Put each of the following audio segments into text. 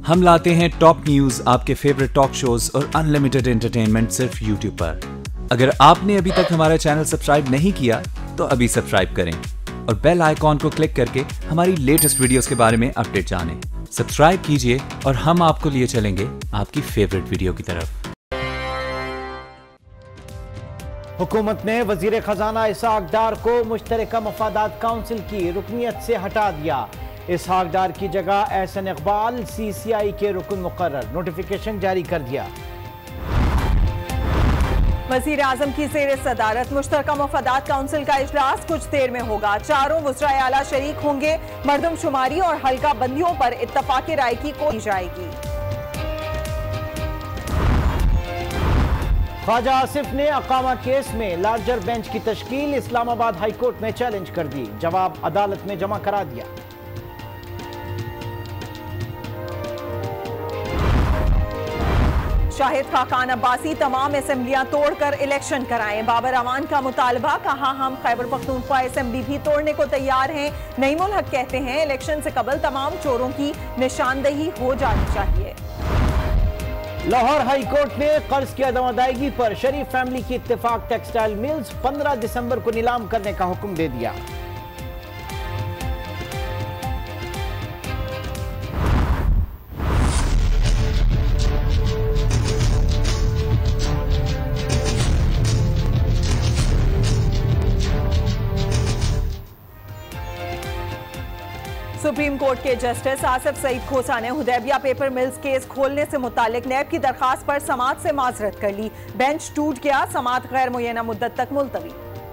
हम लाते हैं टॉप न्यूज, आपके फेवरेट टॉक शोज और अनलिमिटेड एंटरटेनमेंट सिर्फ यूट्यूब पर। अगर आपने अभी तक हमारा चैनल सब्सक्राइब नहीं किया तो अभी सब्सक्राइब करें और बेल आइकॉन को क्लिक करके हमारी लेटेस्ट वीडियोस के बारे में अपडेट जानें। सब्सक्राइब कीजिए और हम आपको लिए चलेंगे आपकी फेवरेट वीडियो की तरफ। हुकूमत ने वजीर खजाना इसहाक डार को मुश्तरका मफादात काउंसिल की रुकनियत से हटा दिया। इसहाक डार की जगह एहसन इकबाल CCI के रुकन मुकर्रर, नोटिफिकेशन जारी कर दिया। वजीर आजम की ज़ेर सदारत मुश्तरका मफादात काउंसिल का इजलास कुछ देर में होगा। चारों वज़राए आला शरीक होंगे। मरदमशुमारी और हल्का बंदियों पर इत्तफाक़ राय की की जाएगी। ख्वाजा आसिफ ने अकामा केस में लार्जर बेंच की तश्कील इस्लामाबाद हाई कोर्ट में चैलेंज कर दी। जवाब अदालत में जमा करा दिया। शाहिद खाकान अब्बासी तमाम असेंबलियां तोड़कर इलेक्शन कराएं। बाबर अवान का मुतालबा, कहा हम खैबर पख्तूनख्वा असेंबली भी तोड़ने को तैयार हैं। नईमुल हक कहते हैं इलेक्शन से कबल तमाम चोरों की निशानदही हो जानी चाहिए। लाहौर हाई कोर्ट ने कर्ज की अदम अदायगी पर शरीफ फैमिली की इत्तेफाक टेक्सटाइल मिल्स 15 दिसंबर को नीलाम करने का हुक्म दे दिया। सुप्रीम कोर्ट के जस्टिस आसिफ सईद खोसा ने हुदैबिया पेपर मिल्स केस खोलने से मुतालिक नैब की दरखास्त पर समाअत से माजरत कर ली। बेंच टूट गया, समाअत गैर मुय्यना मुद्दत तक मुलतवी।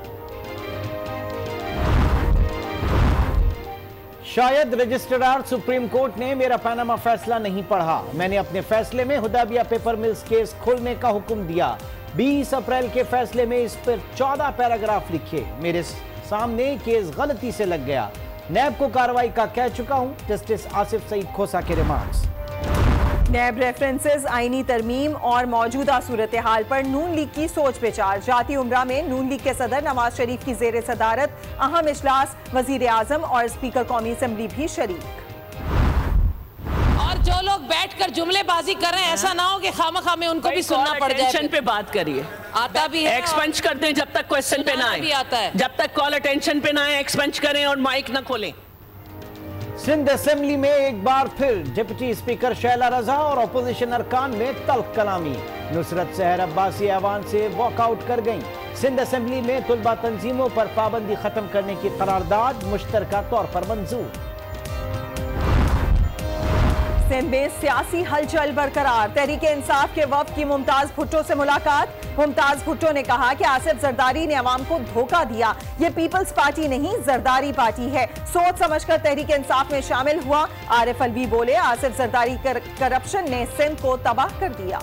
शायद रजिस्ट्रार सुप्रीम कोर्ट ने मेरा पनामा फैसला नहीं पढ़ा। मैंने अपने फैसले में हुदैबिया पेपर मिल्स केस खोलने का हुक्म दिया। 20 अप्रैल के फैसले में इस पर 14 पैराग्राफ लिखे। मेरे सामने केस गलती से लग गया। नैब को कार्रवाई का कह चुका हूं। जस्टिस आसिफ सईद खोसा के रिमार्क्स। नैब रेफरेंसेस, आईनी तरमीम और मौजूदा सूरत हाल पर नून लीग की सोच विचार। जाती उम्रा में नून लीग के सदर नवाज शरीफ की जेर सदारत अहम इजलास, वजीर आजम और स्पीकर कौमी असम्बली भी शरीक। और जो लोग बैठकर जुमलेबाजी कर रहे हैं, ऐसा ना हो कि खामखा में उनको भी सुनना पड़ जाए। अटेंशन पे बात करिए, आता भी है, एक्सपेंच करते हैं जब तक क्वेश्चन पे ना आए, आता है। जब तक कॉल अटेंशन पे ना आए एक्सपेंच करें और माइक ना खोलें। सिंध असेंबली में एक बार फिर डिप्टी स्पीकर शैला रजा और अपोजिशन अरकान में तल्ख कलामी। नुसरत सहर अब्बासी ऐवान से वॉकआउट कर गईं। सिंध असेंबली में तुलबा तंजीमों पर पाबंदी खत्म करने की करारदाद मुश्तरका तौर पर मंजूर। सिंध में सियासी हलचल बरकरार। तहरीके इंसाफ के वफ्द की मुमताज भुट्टो से मुलाकात। मुमताज भुट्टो ने कहा कि आसिफ जरदारी ने अवाम को धोखा दिया। ये पीपल्स पार्टी नहीं, जरदारी पार्टी है। सोच समझकर तहरीके इंसाफ में शामिल हुआ। आरिफ अलवी बोले, आसिफ जरदारी करप्शन ने सिंध को तबाह कर दिया।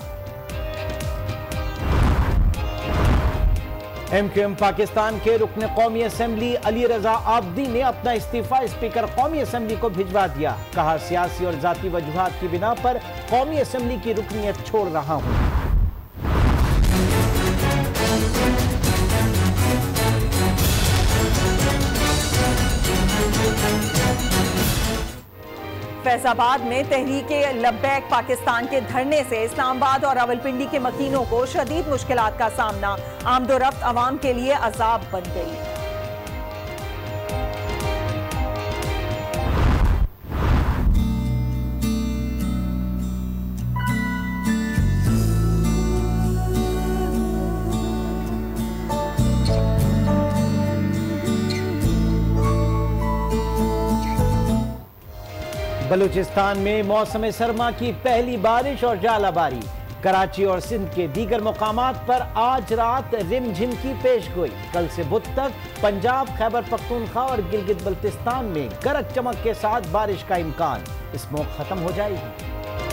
MQM पाकिस्तान के रुकन कौमी असम्बली अली रजा आबदी ने अपना इस्तीफा स्पीकर कौमी असम्बली को भिजवा दिया। कहा सियासी और जाती वजूहात की बिना पर कौमी असम्बली की रुकनियत छोड़ रहा हूं। फैजाबाद में तहरीके लब्बैक पाकिस्तान के धरने से इस्लामाबाद और रावलपिंडी के मकीनों को शदीद मुश्किलात का सामना। आमदोरफ्त अवाम के लिए अजाब बन गई। बलूचिस्तान में मौसम सरमा की पहली बारिश और जालाबारी। कराची और सिंध के दीगर मुकामात पर आज रात रिमझिम की पेशगोई। कल से बुध तक पंजाब, खैबर पख्तूनख्वा और गिलगित बल्तिस्तान में गरज चमक के साथ बारिश का इम्कान। स्मोक खत्म हो जाएगी।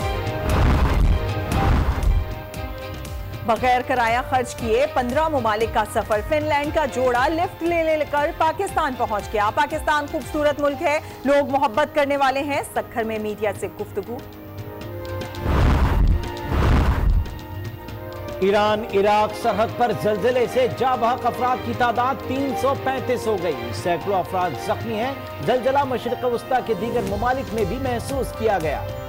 बगैर किराया खर्च किए 15 मुमालिक का सफर। फिनलैंड का जोड़ा लिफ्ट ले लेकर पाकिस्तान पहुंच गया। पाकिस्तान खूबसूरत मुल्क है, लोग मोहब्बत करने वाले हैं। सक्खर में मीडिया से गुफ्तगू। ईरान इराक सरहद पर जल्जले से जाबहक अफराद की तादाद 335 हो गई। सैकड़ों अफराद जख्मी हैं। जलजला मशरिक वस्ता के दीगर ममालिक में भी महसूस किया गया।